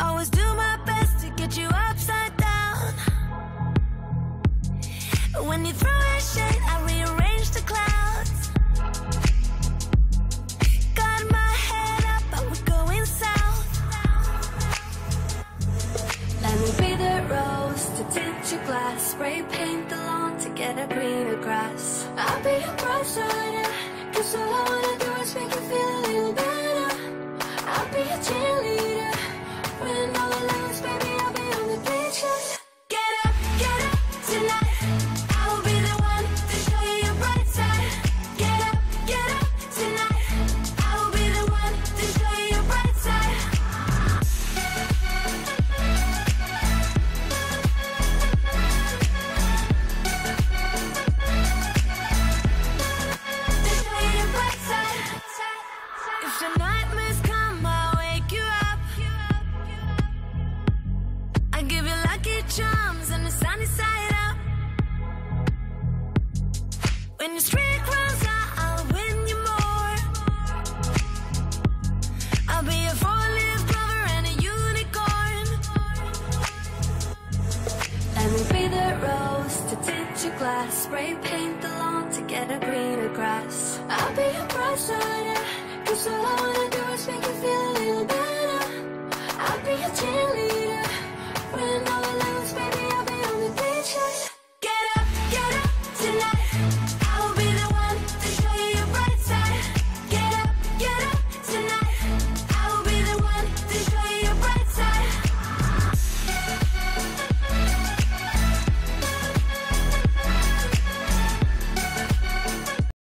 Always do my best to get you upside down. When you throw a shade, I rearrange the clouds. Got my head up, but we're going south. Let me be the rose to tint your glass. Spray paint the lawn to get a greener grass. I'll be your bright side, 'cause all I wanna do is make you feel a little better. I'll be a cheerleader. When all alone, baby, I'll be on the beach. Get up tonight. I will be the one to show you your bright side. Get up tonight. I will be the one to show you your bright side. To show you your bright side. If the nightmares come, I'll wake you up. I give you lucky charms and the sunny side up. When your streak runs out, I'll win you more. I'll be a four-leaf clover and a unicorn. Let me be the rose to tint your glass. Spray paint the lawn to get a greener grass. I'll be your bright side, 'cause all I wanna